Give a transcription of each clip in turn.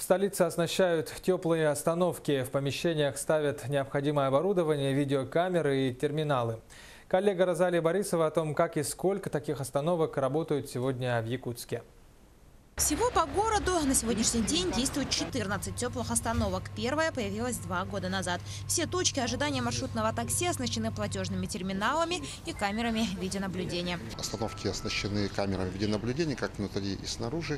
столице оснащают теплые остановки. В помещениях ставят необходимое оборудование, видеокамеры и терминалы. Коллега Розалия Борисова о том, как и сколько таких остановок работают сегодня в Якутске. Всего по городу на сегодняшний день действует 14 теплых остановок. Первая появилась 2 года назад. Все точки ожидания маршрутного такси оснащены платежными терминалами и камерами видеонаблюдения. Остановки оснащены камерами видеонаблюдения как внутри и снаружи.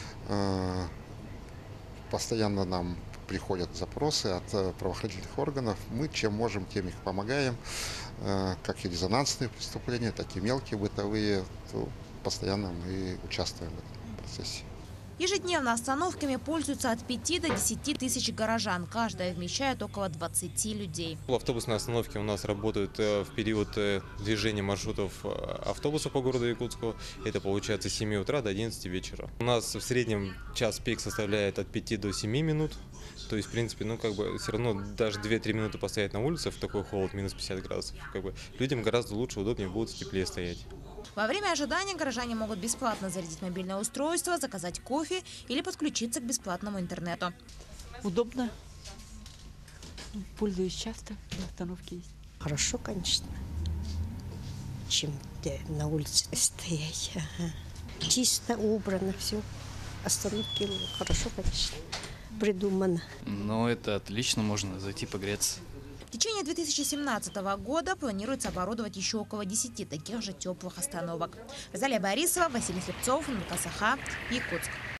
Постоянно нам приходят запросы от правоохранительных органов. Мы чем можем, тем их помогаем. Как и резонансные преступления, так и мелкие бытовые. Постоянно мы участвуем в этом процессе. Ежедневно остановками пользуются от 5 до 10 тысяч горожан. Каждая вмещает около 20 людей. Автобусные остановки у нас работают в период движения маршрутов автобуса по городу Якутску. Это получается с 7 утра до 11 вечера. У нас в среднем час пик составляет от 5 до 7 минут. То есть, в принципе, все равно даже 2-3 минуты постоять на улице в такой холод, минус 50 градусов. Людям гораздо лучше, удобнее будут в теплее стоять. Во время ожидания горожане могут бесплатно зарядить мобильное устройство, заказать кофе или подключиться к бесплатному интернету. Удобно. Пользуюсь часто, остановки есть. Хорошо, конечно, чем на улице стоять. Чисто, убрано все. Остановки хорошо, конечно, придумано. Ну, это отлично, можно зайти погреться. В течение 2017 года планируется оборудовать еще около 10 таких же теплых остановок. Розалия Борисова, Василий Слепцов, Нуркасаха, Якутск.